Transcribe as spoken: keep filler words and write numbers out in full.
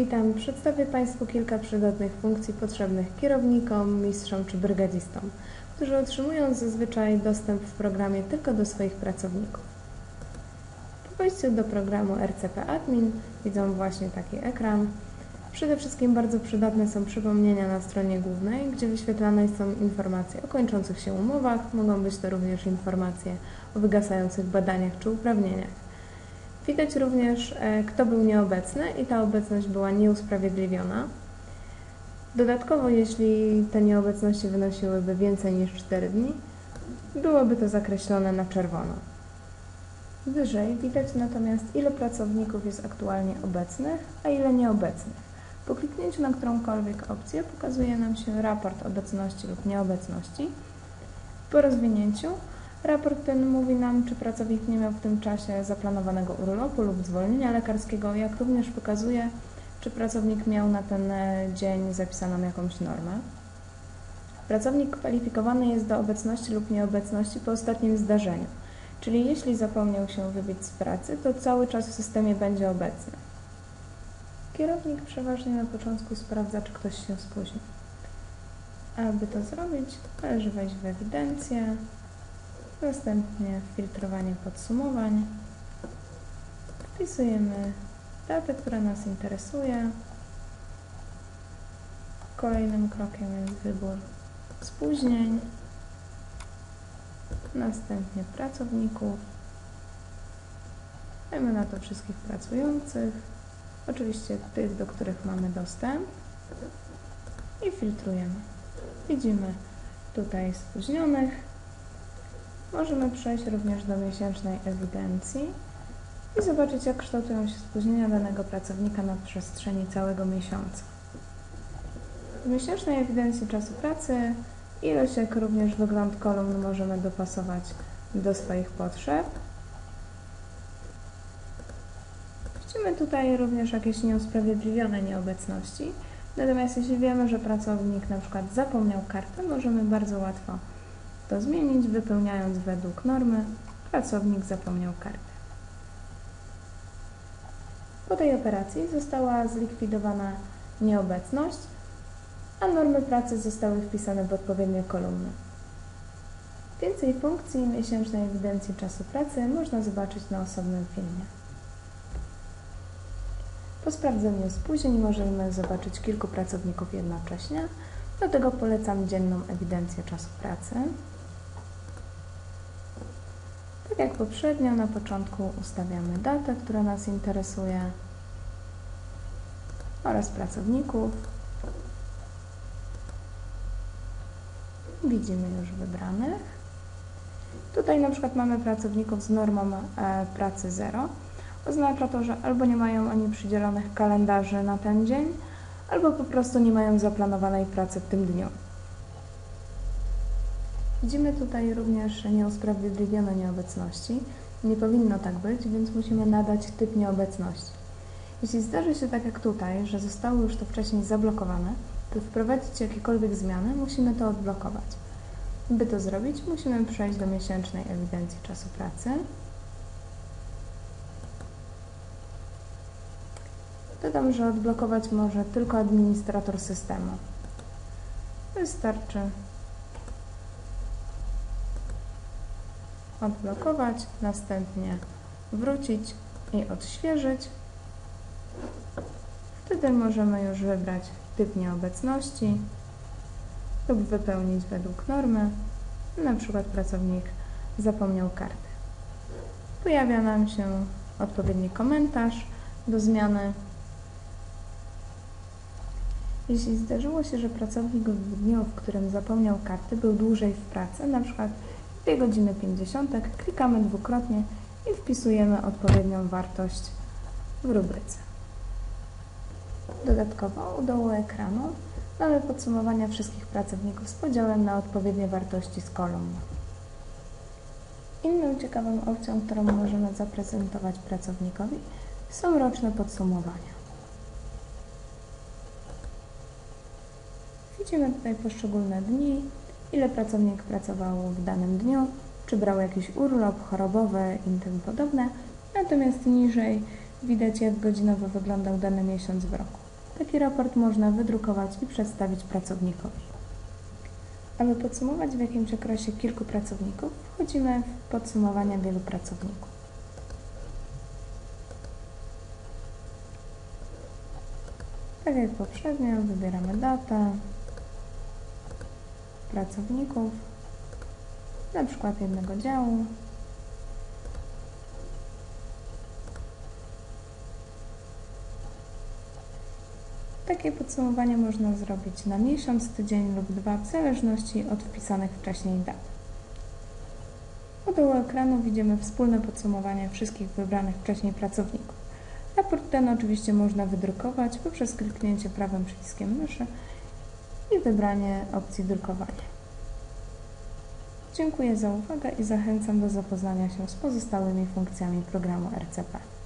Witam. Przedstawię Państwu kilka przydatnych funkcji potrzebnych kierownikom, mistrzom czy brygadzistom, którzy otrzymują zazwyczaj dostęp w programie tylko do swoich pracowników. Po wejściu do programu R C P Admin widzą właśnie taki ekran. Przede wszystkim bardzo przydatne są przypomnienia na stronie głównej, gdzie wyświetlane są informacje o kończących się umowach, mogą być to również informacje o wygasających badaniach czy uprawnieniach. Widać również, kto był nieobecny i ta obecność była nieusprawiedliwiona. Dodatkowo, jeśli te nieobecności wynosiłyby więcej niż cztery dni, byłoby to zakreślone na czerwono. Wyżej widać natomiast, ile pracowników jest aktualnie obecnych, a ile nieobecnych. Po kliknięciu na którąkolwiek opcję pokazuje nam się raport obecności lub nieobecności. Po rozwinięciu raport ten mówi nam, czy pracownik nie miał w tym czasie zaplanowanego urlopu lub zwolnienia lekarskiego, jak również pokazuje, czy pracownik miał na ten dzień zapisaną jakąś normę. Pracownik kwalifikowany jest do obecności lub nieobecności po ostatnim zdarzeniu, czyli jeśli zapomniał się wybiec z pracy, to cały czas w systemie będzie obecny. Kierownik przeważnie na początku sprawdza, czy ktoś się spóźni. Aby to zrobić, należy wejść w ewidencję, następnie filtrowanie podsumowań. Wpisujemy datę, która nas interesuje. Kolejnym krokiem jest wybór spóźnień, następnie pracowników. Dajmy na to wszystkich pracujących, oczywiście tych, do których mamy dostęp, i filtrujemy. Widzimy tutaj spóźnionych. Możemy przejść również do miesięcznej ewidencji i zobaczyć, jak kształtują się spóźnienia danego pracownika na przestrzeni całego miesiąca. W miesięcznej ewidencji czasu pracy ilość, jak również wygląd kolumn możemy dopasować do swoich potrzeb. Widzimy tutaj również jakieś nieusprawiedliwione nieobecności, natomiast jeśli wiemy, że pracownik na przykład zapomniał kartę, możemy bardzo łatwo to zmienić, wypełniając według normy pracownik zapomniał kartę. Po tej operacji została zlikwidowana nieobecność, a normy pracy zostały wpisane w odpowiednie kolumny. Więcej funkcji miesięcznej ewidencji czasu pracy można zobaczyć na osobnym filmie. Po sprawdzeniu spóźnień możemy zobaczyć kilku pracowników jednocześnie, dlatego polecam dzienną ewidencję czasu pracy. Tak jak poprzednio, na początku ustawiamy datę, która nas interesuje, oraz pracowników. Widzimy już wybranych. Tutaj na przykład mamy pracowników z normą e, pracy zero. Oznacza to, że albo nie mają oni przydzielonych kalendarzy na ten dzień, albo po prostu nie mają zaplanowanej pracy w tym dniu. Widzimy tutaj również nieusprawiedliwione nieobecności. Nie powinno tak być, więc musimy nadać typ nieobecności. Jeśli zdarzy się tak jak tutaj, że zostało już to wcześniej zablokowane, by wprowadzić jakiekolwiek zmiany, musimy to odblokować. By to zrobić, musimy przejść do miesięcznej ewidencji czasu pracy. Dodam, że odblokować może tylko administrator systemu. Wystarczy odblokować, następnie wrócić i odświeżyć. Wtedy możemy już wybrać typ nieobecności lub wypełnić według normy. Na przykład pracownik zapomniał karty. Pojawia nam się odpowiedni komentarz do zmiany. Jeśli zdarzyło się, że pracownik w dniu, w którym zapomniał karty, był dłużej w pracy, na przykład dwie godziny pięćdziesiąt, klikamy dwukrotnie i wpisujemy odpowiednią wartość w rubryce. Dodatkowo u dołu ekranu mamy podsumowania wszystkich pracowników z podziałem na odpowiednie wartości z kolumn. Inną ciekawą opcją, którą możemy zaprezentować pracownikowi, są roczne podsumowania. Widzimy tutaj poszczególne dni, ile pracownik pracował w danym dniu, czy brał jakiś urlop chorobowy i tym podobne, natomiast niżej widać, jak godzinowo wyglądał dany miesiąc w roku. Taki raport można wydrukować i przedstawić pracownikowi. Aby podsumować w jakimś okresie kilku pracowników, wchodzimy w podsumowania wielu pracowników. Tak jak poprzednio, wybieramy datę, pracowników, na przykład jednego działu. Takie podsumowanie można zrobić na miesiąc, tydzień lub dwa, w zależności od wpisanych wcześniej dat. U dołu ekranu widzimy wspólne podsumowanie wszystkich wybranych wcześniej pracowników. Raport ten oczywiście można wydrukować poprzez kliknięcie prawym przyciskiem myszy i wybranie opcji drukowania. Dziękuję za uwagę i zachęcam do zapoznania się z pozostałymi funkcjami programu R C P.